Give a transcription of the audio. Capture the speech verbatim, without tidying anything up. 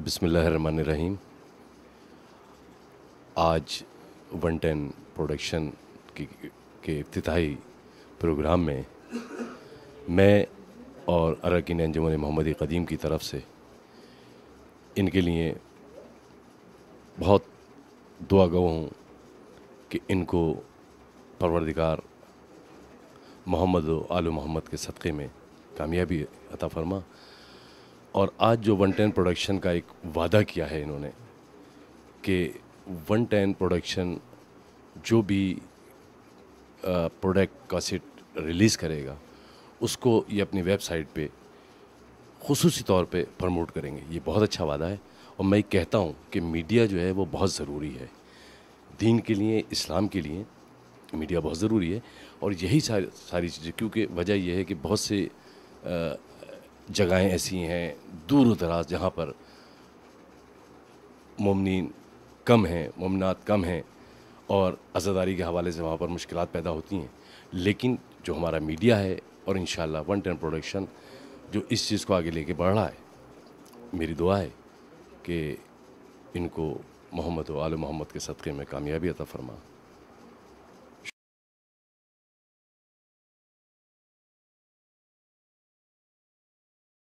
बिस्मिल्लाहिर्रहमानिर्रहीम। आज one ten production की के इफ्तिताही प्रोग्राम में मैं और अरकान अंजुमन मोहम्मदी क़दीम की तरफ से इनके लिए बहुत दुआ गो हूँ कि इनको परवरदिगार मोहम्मद व आल मोहम्मद के सदक़े में कामयाबी अता फरमा। और आज जो वन टेन प्रोडक्शन का एक वादा किया है इन्होंने कि वन टेन प्रोडक्शन जो भी प्रोडक्ट कासेट रिलीज़ करेगा उसको ये अपनी वेबसाइट पे ख़ुसूसी तौर पे प्रमोट करेंगे। ये बहुत अच्छा वादा है और मैं कहता हूँ कि मीडिया जो है वो बहुत ज़रूरी है दीन के लिए, इस्लाम के लिए मीडिया बहुत ज़रूरी है। और यही सारी सारी चीज़ें, क्योंकि वजह यह है कि बहुत से जगहें ऐसी हैं दूर दराज जहाँ पर मोमिनीन कम हैं, मोमिनात कम हैं और अज़ादारी के हवाले से वहाँ पर मुश्किलात पैदा होती हैं। लेकिन जो हमारा मीडिया है और इंशाअल्लाह वन टेन प्रोडक्शन जो इस चीज़ को आगे लेके बढ़ रहा है, मेरी दुआ है कि इनको मोहम्मद व आल मोहम्मद के सदक़े में कामयाबी अता फरमा।